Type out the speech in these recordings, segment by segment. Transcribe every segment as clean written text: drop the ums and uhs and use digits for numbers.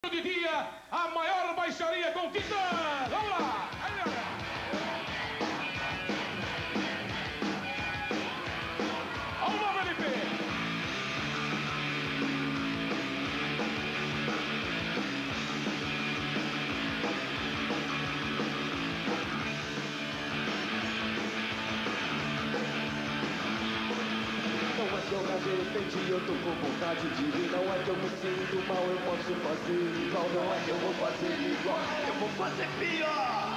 De dia, a maior baixaria com Titã. Vamos lá! Ao novo LP. Não é que eu me arrependi, eu tô com vontade de rir. Não é que eu me sinto mal, eu posso fazer igual. Não é que eu vou fazer igual, eu vou fazer pior.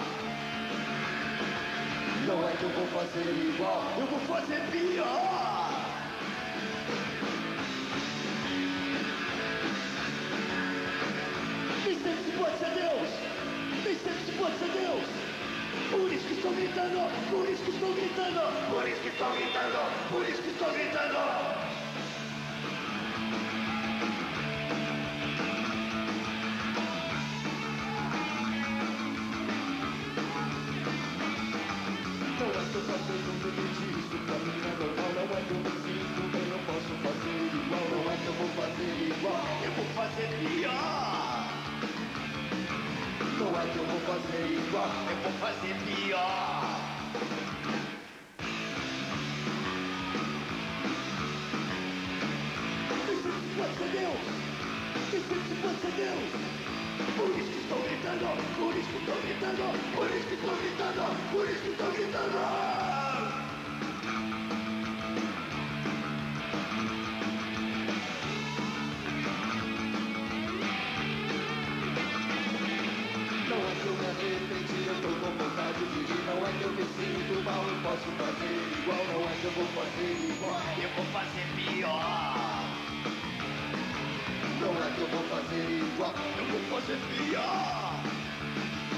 Não é que eu vou fazer igual, eu vou fazer pior. Nem sempre se pode ser Deus, nem sempre se pode ser Deus. Por isso que estou gritando, por isso que estou gritando, por isso que estou gritando, por isso que estou gritando. Não é que eu tô fazendo tudo isso, pra mim é normal. Não é que eu me sinto bem, eu posso fazer igual. Não é que eu vou fazer igual, eu vou fazer pior. Não é que eu vou fazer igual, eu vou fazer pior. Nem sempre se pode ser Deus, nem sempre se pode ser Deus. Por isso que estou gritando, por isso que estou gritando, por isso que estou gritando, por isso que estou gritando. Não é que eu me arrependi, eu tô com vontade de rir. Não é que eu me sinto mal, eu posso fazer igual. Não é que eu vou fazer igual, eu vou fazer pior. Não é que eu vou fazer igual, eu vou fazer pior.